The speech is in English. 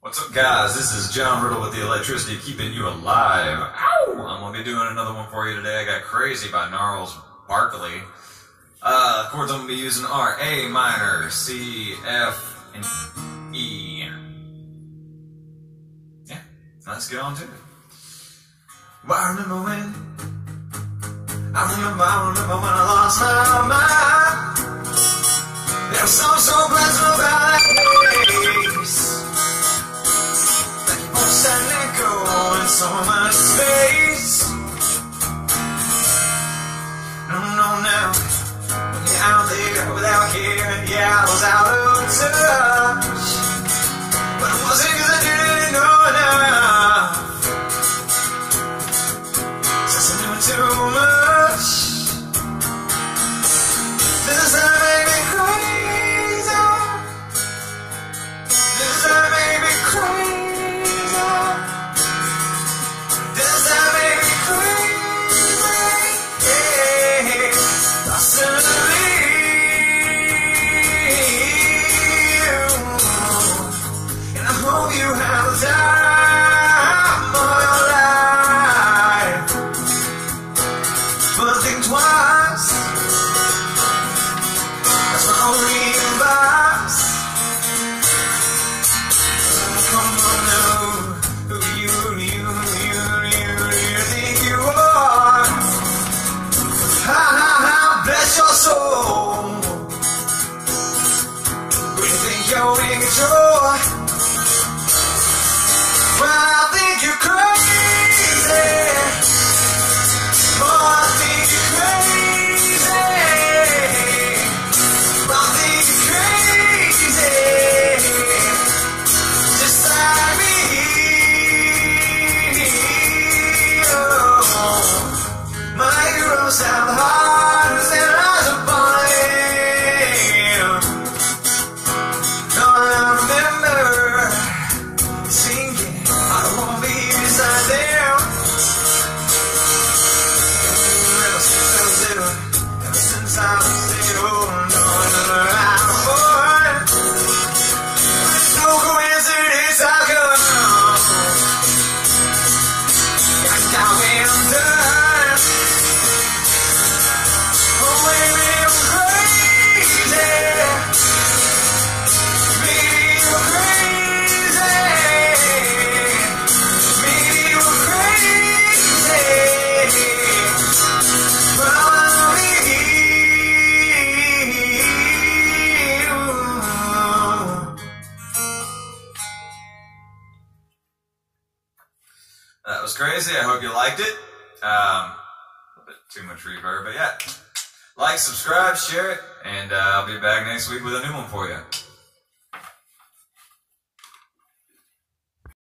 What's up, guys? This is John Riddle with the electricity keeping you alive. Ow! I'm going to be doing another one for you today. I got Crazy by Gnarles Barkley. Chords I'm going to be using are A minor, C, F, and E. Yeah, let's get on to it. Well, I remember when I lost my mind. There was something so pleasant about that place. Sat and go in so much space. No, now when you're out there without care, yeah, I was out of touch. But it wasn't 'cause I didn't know enough. Since I knew too much. Does that make me crazy? Does that make me crazy? You have the time of your life, but think twice. That's my only advice. Come on, know who you think you are. Bless your soul. When you think you're in control, well, I think you're crazy. Oh, I think you're crazy. I think you're crazy. Just like me. Oh, my heroes have hearts and eyes upon them. Oh, I remember singing. I won't be beside them. Ever since I was little, ever since I was little, no, I'm born. There's no coincidence I come. Got down when I'm done. Oh, baby, I'm crazy. Baby, you're crazy. That was crazy. I hope you liked it. A bit too much reverb, but yeah. Like, subscribe, share it, and I'll be back next week with a new one for you.